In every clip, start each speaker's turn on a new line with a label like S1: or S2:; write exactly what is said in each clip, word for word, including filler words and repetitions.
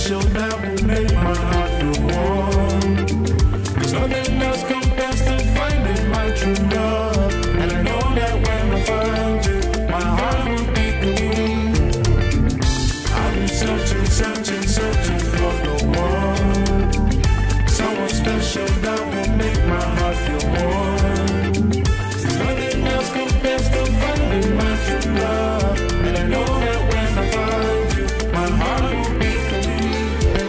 S1: special that will make my heart feel warm. There's nothing else compares to finding my true love. And I know that when I find you, my heart will be clean. I've been searching, searching, searching for the one, someone special that will make my heart feel warm. There's nothing else compares to finding my true love. And I know that when I find you, my heart will be clean.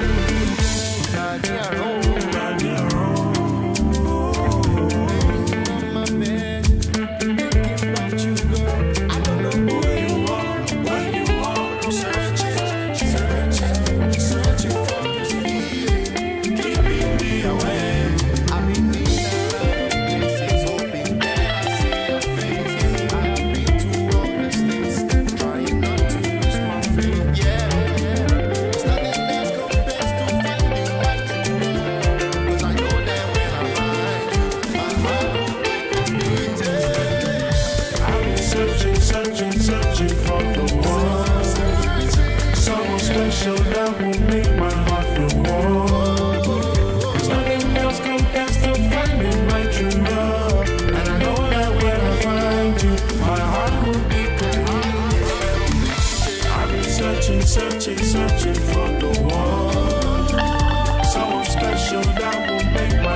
S1: Searching, searching for the one, someone special that will make my heart feel warm. There's nothing else compares to finding my true love. And I know that when I find you, my heart will be clean. I've been searching, searching, searching for the one, someone special that will make my